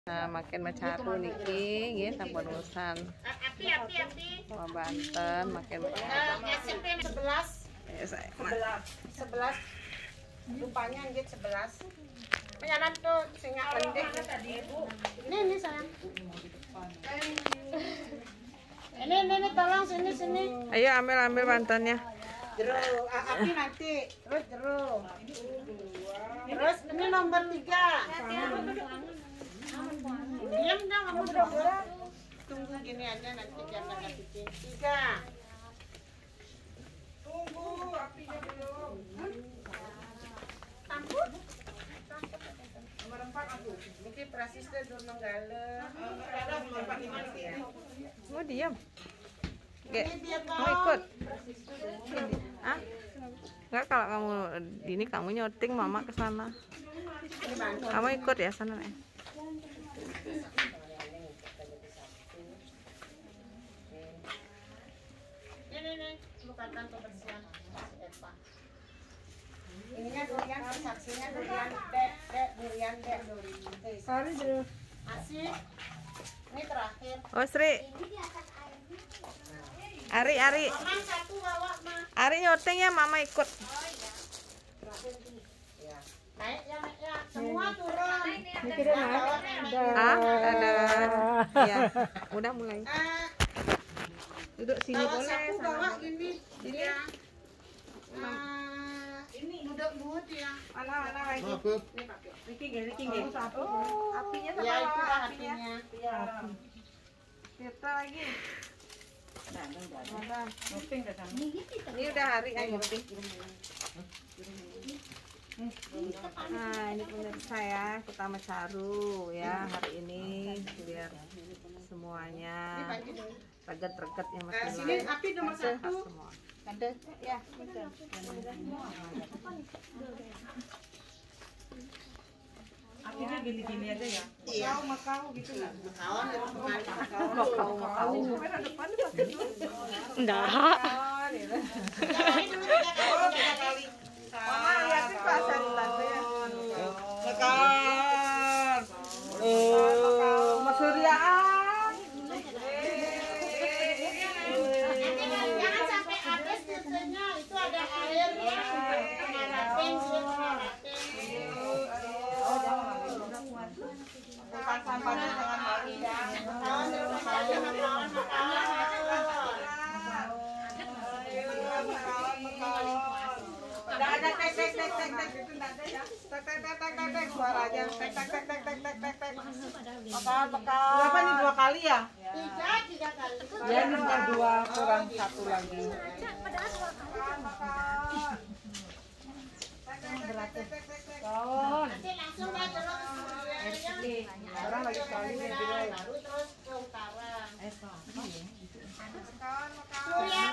Nah, makin mecaru niki nggih sampun urusan. Api. Wah, Banten makin SMP 11. 11. Rupanya nggih 11. Penyaran tuh sing pendek tadi Ibu. Ini sayang. Ini tolong sini. Ayo ambil bantannya. Jeruk, api nanti. Terus jeruk. Terus ini nomor 3. Diam dong kamu dulu. Tunggu gini aja nanti biar nggak bikin. 3. Tunggu apinya belum. Tampuk. Nomor 4 aku. Niki prasisnya durung galem. Ada nomor 4 ini ya. Mau diam. Oke. Ini dia Mau ikut? Ah? Enggak, kalau kamu ini kamu nyoting mama ke sana. Kamu ikut ya sana, Nek. Ini bukan kebersihan Eva. Ininya durian, saksinya durian, durian. Sorry, Bro. Asik. Ini terakhir. Oh, Sri. Ari. Mama satu bawa, Ma. Ari nyoting ya, mama ikut. Ya. Naik ya. Semua turun. Mikirin naik. Ada. Ya, udah mulai. Duduk sini Bawa boleh. satu bawa Sana. ini. Ini ya. Ini duduk buat ya. Mana lagi? Ini pakai. Riki nggih. Oh, apinya sama Ya itu apinya. apinya. Iya. Kita lagi. Ada. Ngoping dah kamu. Ini udah hari ayo. Nah, ini pemirsa ya, kita mecaru ya hari ini biar semuanya reget-reget ya Mas. Nah, sini api nomor 1. Semua. Ada ya, betul. Apinya gini-gini aja ya. Iya. Makau gitu lah. Kawan itu pengaruh. Mau. Enggak. Ini dulu 3 kali. Mama liatin pasar tante ya. Makan. Mas Suryaan. Jangan sampai habis susunya, itu ada air ya. Pengarapin. Sampahnya jangan lagi ya. Kawan di rumah saja, kawan. Enggak ada tek itu enggak ada ya. Tek suaranya. Tek. Makan. Berapa nih 2 kali ya? 3 kali. Ya ini udah 2 kurang 1 lagi. Nanti langsung dah jeruk ke Orang lagi sekali nih baru terus ke utara. Surya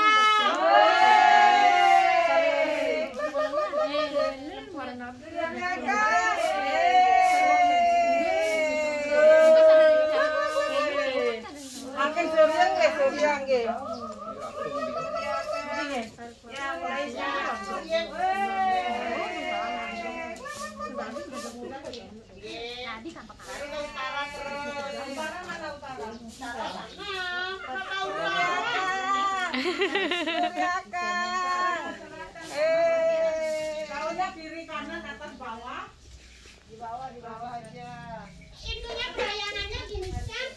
Daunnya kiri kanan atas bawah. Di bawah aja. Itunya pelayanannya gini kan?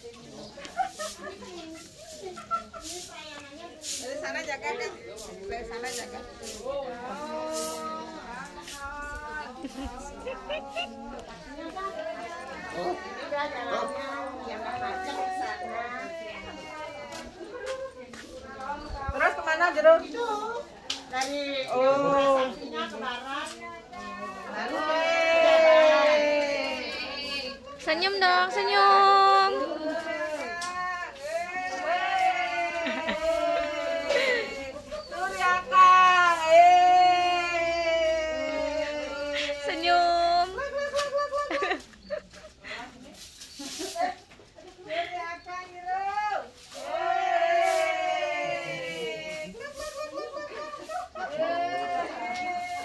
Ini pelayanannya dari sana jaga kan? Dari sana jaga. udah jalannya yang macam ke sana. Terus kemana Jeruk? Itu dari saksinya ke barat. Lalu Senyum dong, senyum. Surya Kang. Senyum. Surya Kang Jeruk.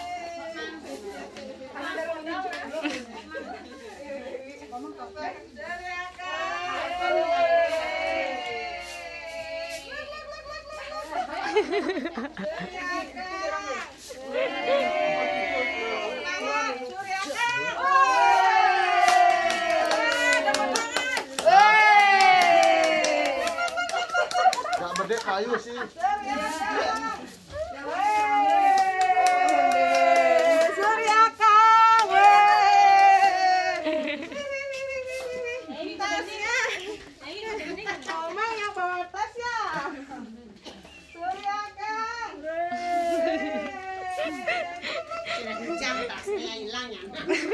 Kamu Gak bedek kayu sih. Suryaka, tasnya. Oma yang bawa tas ya. Suryaka. Jam tasnya hilang ya.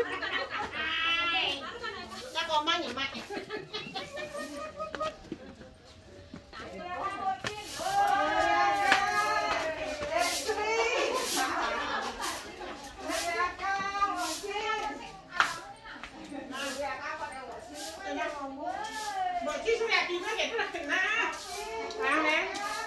Ya komanya mak. Bocil sudah tinggal gitu lah kena. Aneh.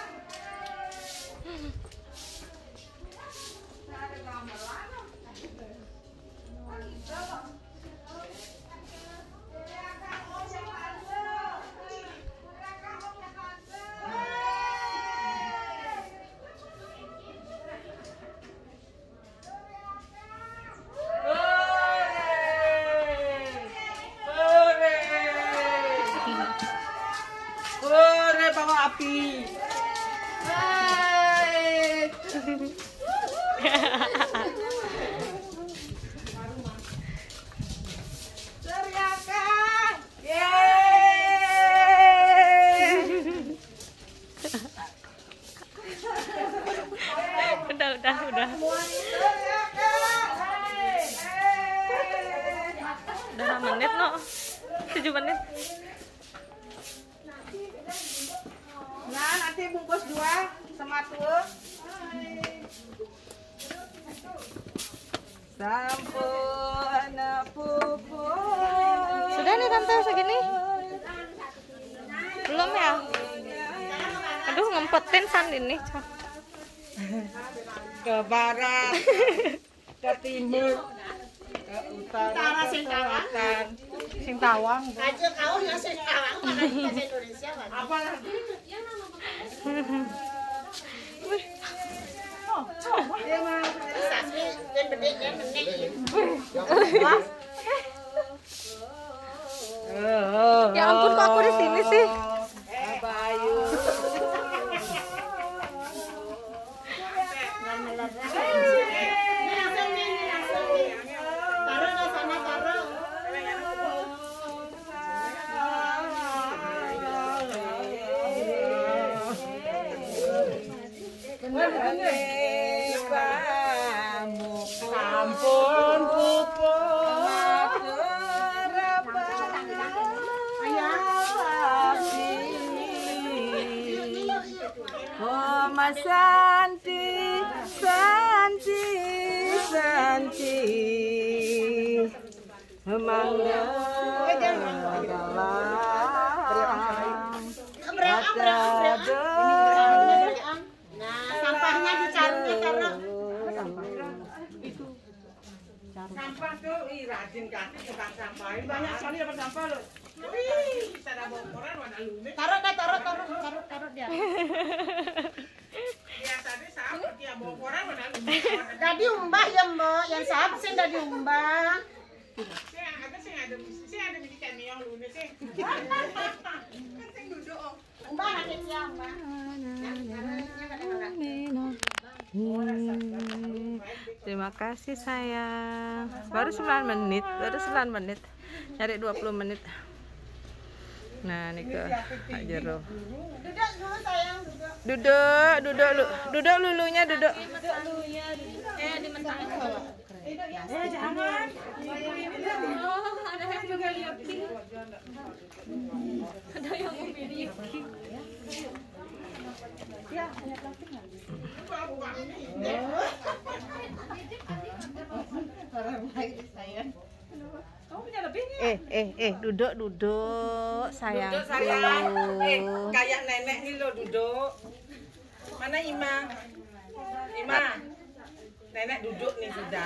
Hore, bawa api. Suryaka. Udah. Udah menit no. 7 menit. Nah, nanti bungkus 2 sama tuh. Sampun pupu. Sudah nih tante segini. Belum ya? Aduh ngumpetin sand ini. Ke barat, ke timur, ke utara, ke selatan. Singtawang. Aja kau yang sekarang mana di bahasa Indonesia kan? Apa lagi? Dia mah Sasmi yang gede yang menek. Ya ampun kok aku di sini sih. Bayu. Ini langsung nih, ini langsung nih. Taruh di sana taruh. Ampun pupu. Oh Mas Santi, Santi, Santi, mangga Nah, sampahnya dicari taruh. Sampah tuh, rajin kaki tukang sampahin. Banyak sekali dapat sampah loh. Wih, kita ada bokoran, ada lumit. Taruh dia. Biasanya sama dia bokoran, ada lumit. Dah diumbah ya mbak, yang sahabat sih dah diumbah. Saya ada bidikan yang lunik sih. Umbah nanti siang mbak. Terima kasih sayang. Baru 9 menit. Nyari 20 menit. Nah, nih ke Kak Jero. Duduk dulu sayang, duduk. Duduk lulunya duduk. Jangan. Duduk sayang. Duduk sayang. Kayak nenek nih lo duduk. Mana Ima? Ima. Nenek duduk nih sudah.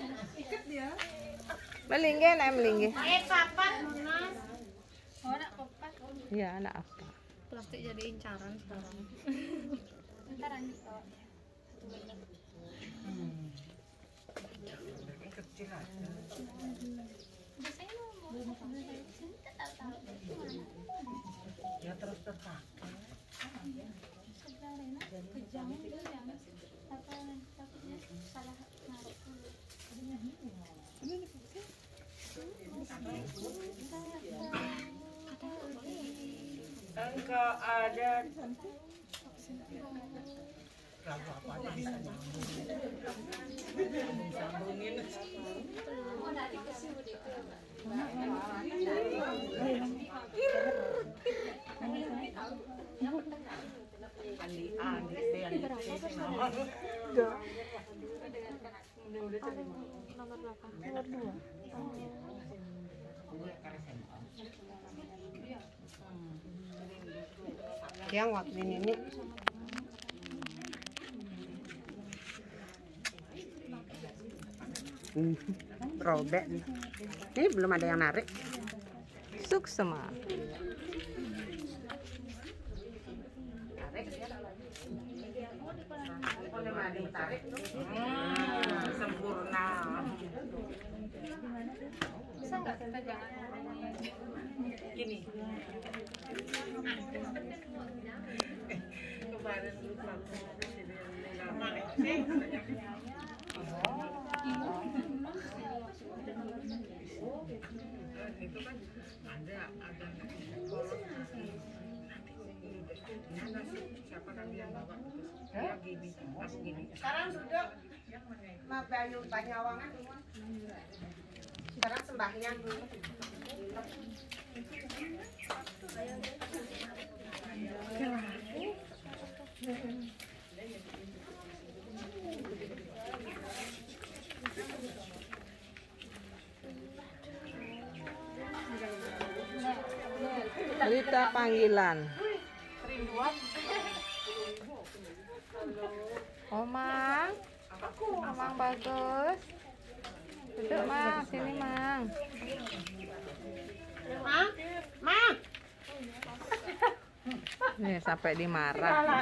Melingge, naik melingge. Papan, Mas. Iya, anak apa? Plastik jadi incaran sekarang. Kecil aja. Ya terus terpakai. Enggak ada. Lagu apa aja bisa nyambung. Sambungin. Nomor berapa? Nomor 2. Yang waktu ini robek nih. Ini belum ada yang narik. Suksema. Sempurna. Bisa nggak kita jangan Gini. Kemarin lupa. Itu kan ada siapa nanti yang bawa ya gini pas gini sekarang sudah mah bayu banyawangan semua sekarang sembahyang dulu Berita panggilan. Omang, Omang bagus. Duduk Mang, sini Mang. Mang. Nih sampai dimarah.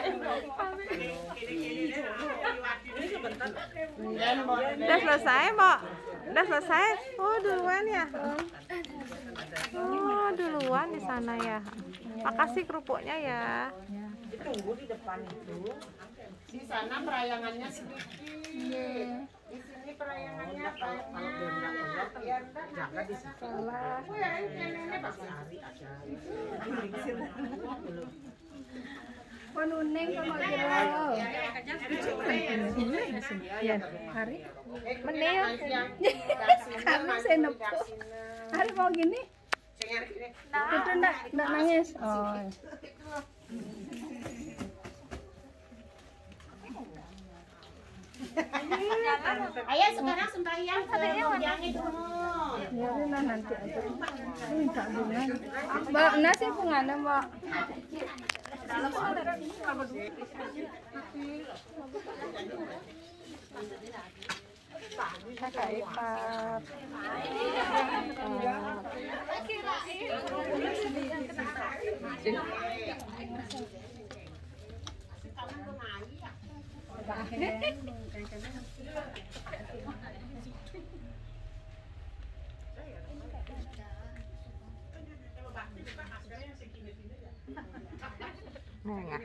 Udah selesai, Mbak? Udah selesai? Oh, duluan ya? Oh, duluan di sana ya. Makasih kerupuknya ya. ditunggu di depan itu. Di sana perayangannya sedikit. Di sini perayangannya banyak. Ya enggak Jaga di situ. Oh ya, ini nenek pasti Hari aja. Penuneng sama ya hari menel karena saya nepuk hari mau gini itu enggak nangis ayo sekarang sembahyang yang itu ya udah nanti aja minta bunga mbak nasi bunga mbak kakak ipat Enggak.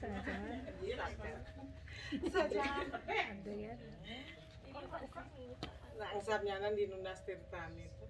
Nah, usapnya kan di Nunas Tirtan itu.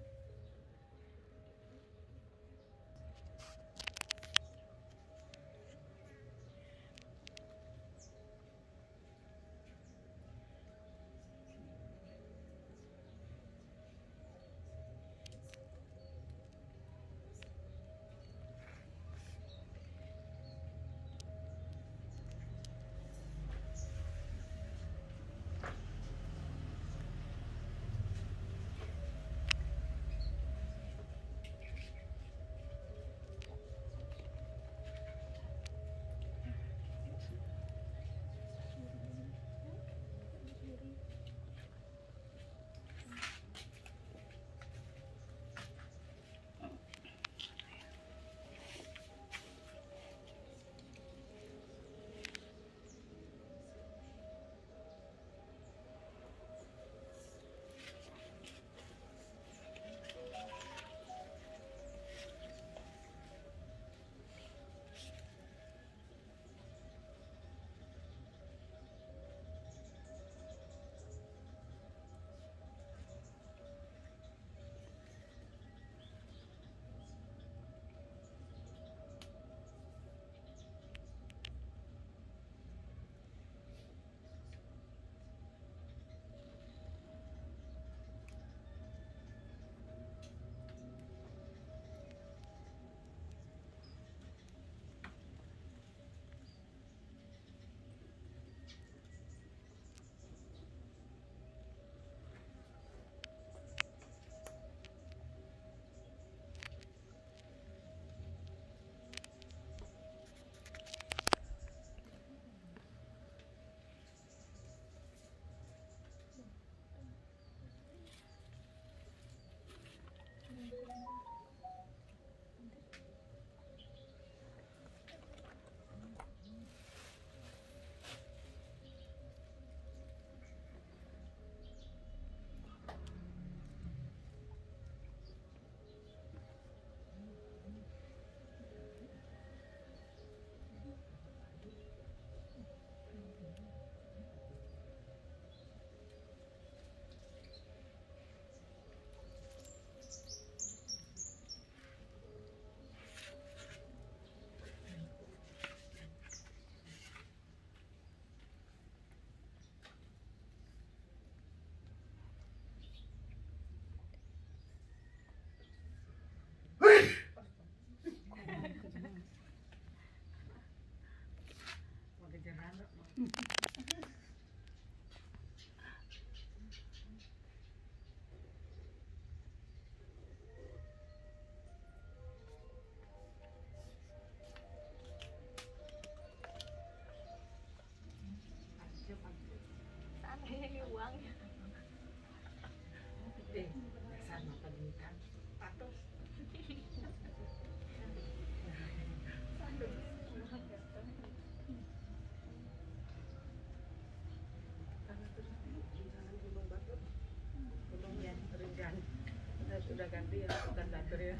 Sudah ganti ya, bukan dapur ya.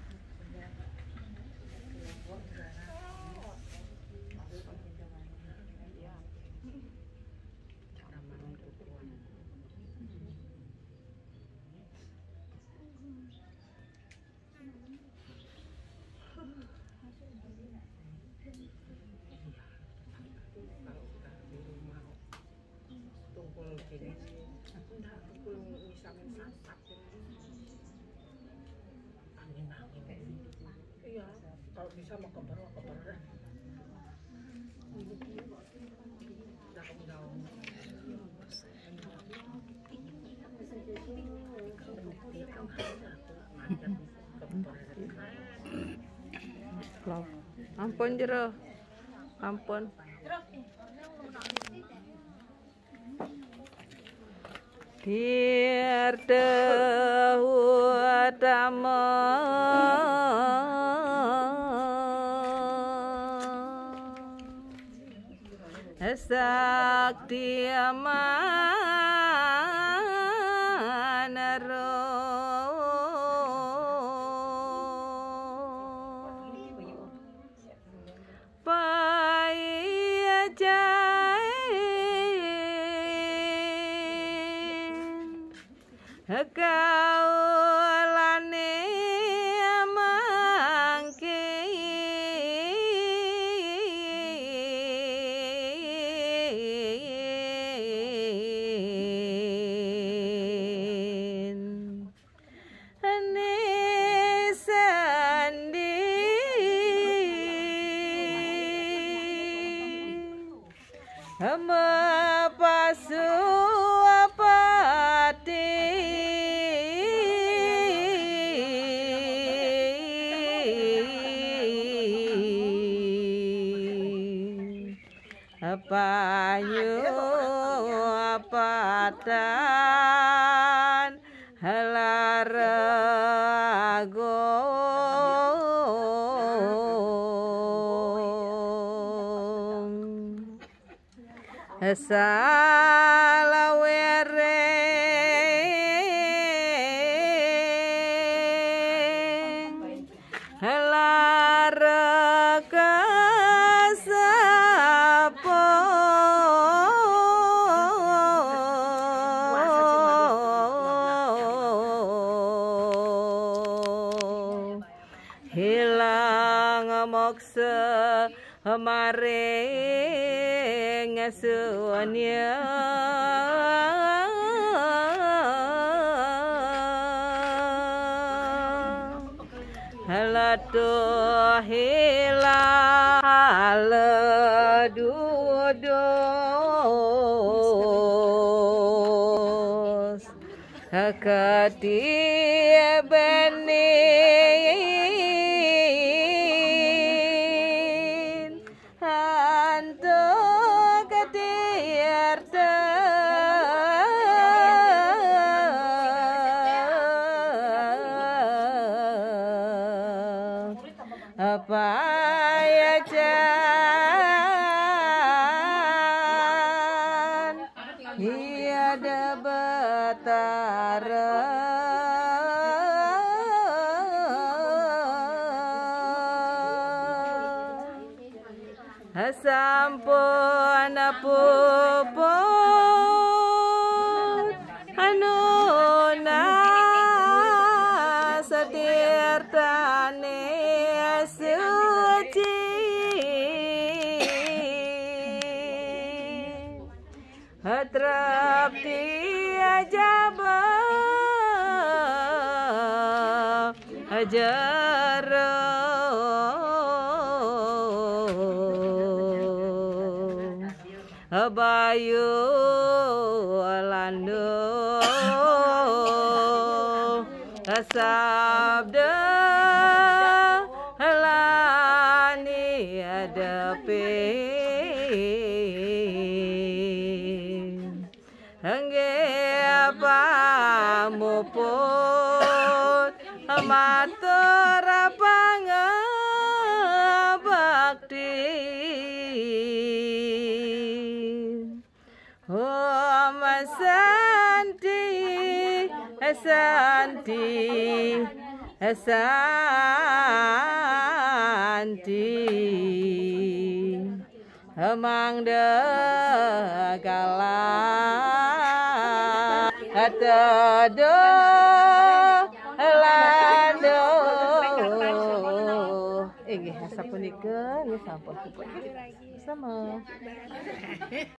Tumpul gini, enggak tumpul misalnya santak. Iya, kalau bisa mau kebar. Ampun jero, ampun. Dirtawatama sakti amanaro paya jain kaulane mangke Hama pasu apati apanyu apatan halarago salawere halaraka sapo hilang moksa maring suanya halatu hilang dudos hakati benin hantu ketirta apa ya jan tiada betara sampun puput anuna setirtane suci trapti ajaba ajara bayu lando sabda lani adepe hangge pamuput matur pangabakti Om Santi Santi Santi Mangda kala atado lando inggih sapunika nggih sampun sama